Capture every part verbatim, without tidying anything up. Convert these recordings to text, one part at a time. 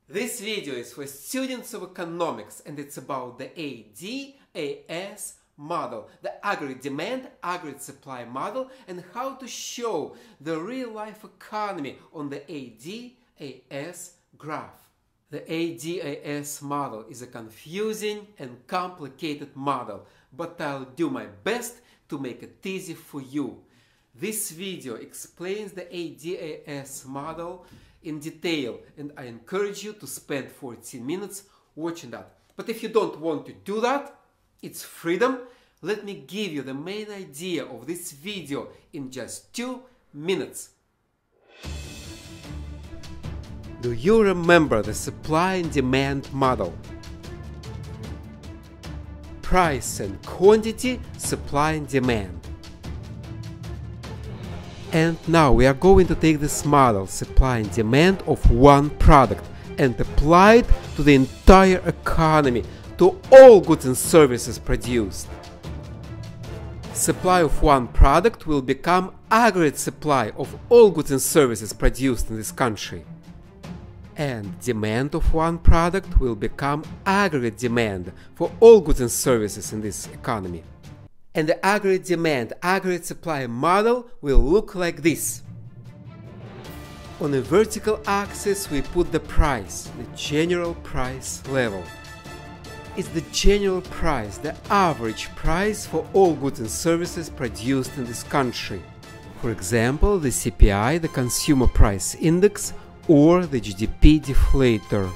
This video is for students of economics and it's about the A D A S model, the aggregate demand, aggregate supply model, and how to show the real-life economy on the A D A S graph. The A D A S model is a confusing and complicated model, but I'll do my best to make it easy for you. This video explains the A D A S model in detail, and I encourage you to spend fourteen minutes watching that. But if you don't want to do that, it's freedom. Let me give you the main idea of this video in just two minutes. Do you remember the supply and demand model? Price and quantity, supply and demand. And now we are going to take this model, supply and demand of one product, and apply it to the entire economy, to all goods and services produced. Supply of one product will become aggregate supply of all goods and services produced in this country. And demand of one product will become aggregate demand for all goods and services in this economy. And the aggregate demand, aggregate supply model will look like this. On the vertical axis we put the price, the general price level. It's the general price, the average price for all goods and services produced in this country. For example, the C P I, the Consumer Price Index, or the G D P deflator.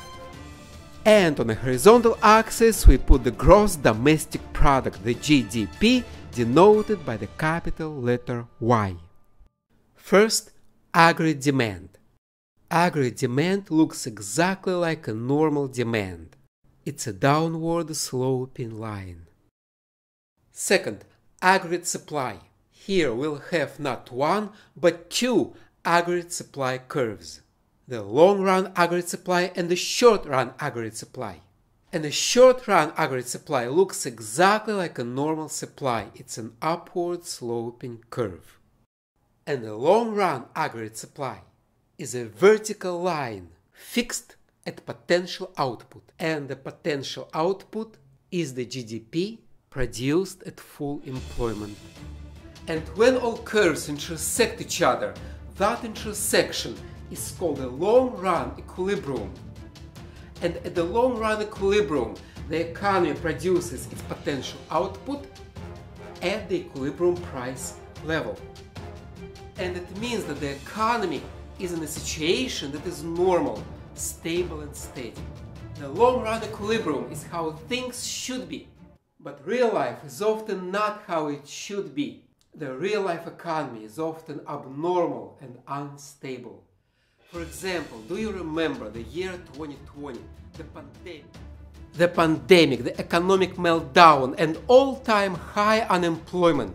And on the horizontal axis we put the gross domestic product, the G D P, denoted by the capital letter Y. First, aggregate demand. Aggregate demand looks exactly like a normal demand. It's a downward sloping line. Second, aggregate supply. Here we'll have not one, but two aggregate supply curves. The long-run aggregate supply and the short-run aggregate supply. And the short-run aggregate supply looks exactly like a normal supply. It's an upward sloping curve. And the long-run aggregate supply is a vertical line fixed at potential output. And the potential output is the G D P produced at full employment. And when all curves intersect each other, that intersection is called a long-run equilibrium. And at the long-run equilibrium, the economy produces its potential output at the equilibrium price level. And it means that the economy is in a situation that is normal, stable and steady. The long-run equilibrium is how things should be. But real life is often not how it should be. The real-life economy is often abnormal and unstable. For example, do you remember the year twenty twenty, the pandemic? The pandemic, the economic meltdown, and all-time high unemployment.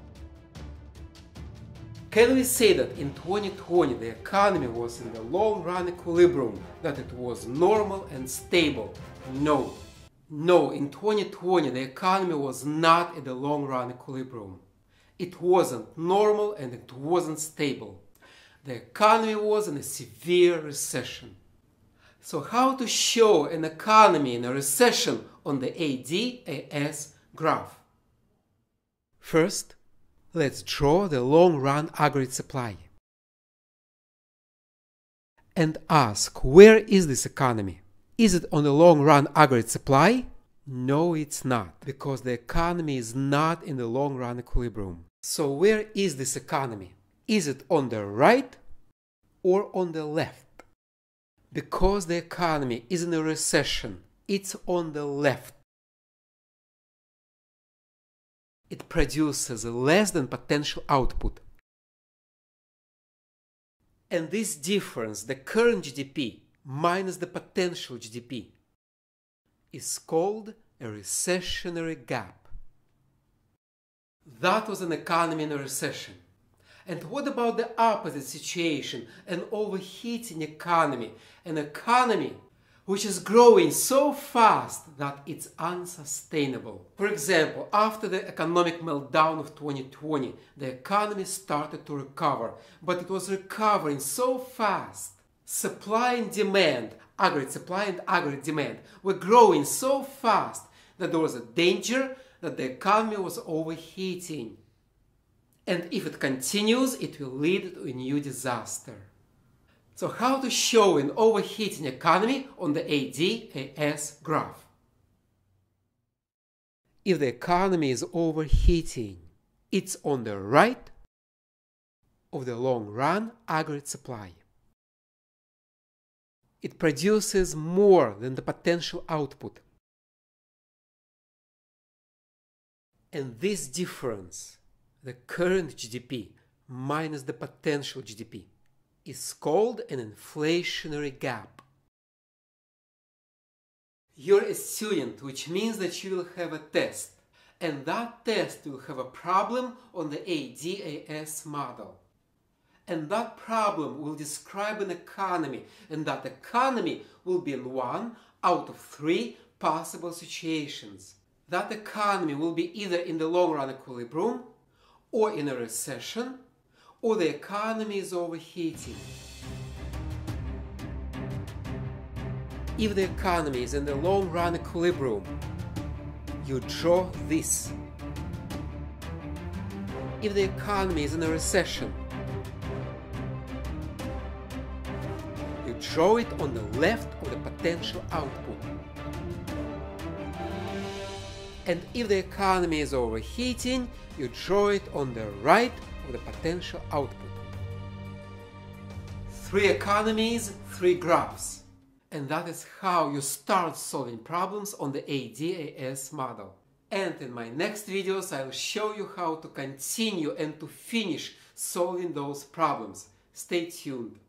Can we say that in twenty twenty the economy was in the long-run equilibrium, that it was normal and stable? No. No, in twenty twenty the economy was not at the long-run equilibrium. It wasn't normal and it wasn't stable. The economy was in a severe recession. So how to show an economy in a recession on the A D A S graph? First, let's draw the long-run aggregate supply. And ask, where is this economy? Is it on the long-run aggregate supply? No, it's not, because the economy is not in the long-run equilibrium. So where is this economy? Is it on the right or on the left? Because the economy is in a recession, it's on the left. It produces less than potential output. And this difference, the current G D P minus the potential G D P, is called a recessionary gap. That was an economy in a recession. And what about the opposite situation, an overheating economy, an economy which is growing so fast that it's unsustainable? For example, after the economic meltdown of twenty twenty, the economy started to recover, but it was recovering so fast. Supply and demand, aggregate supply and aggregate demand, were growing so fast that there was a danger that the economy was overheating. And if it continues, it will lead to a new disaster. So how to show an overheating economy on the A D A S graph? If the economy is overheating, it's on the right of the long-run aggregate supply. It produces more than the potential output. And this difference, the current G D P minus the potential G D P, is called an inflationary gap. You're a student, which means that you will have a test, and that test will have a problem on the A D A S model. And that problem will describe an economy, and that economy will be in one out of three possible situations. That economy will be either in the long-run equilibrium, or in a recession, or the economy is overheating. If the economy is in the long-run equilibrium, you draw this. If the economy is in a recession, you draw it on the left of the potential output. And if the economy is overheating, you draw it on the right of the potential output. Three economies, three graphs. And that is how you start solving problems on the A D A S model. And in my next videos, I will show you how to continue and to finish solving those problems. Stay tuned.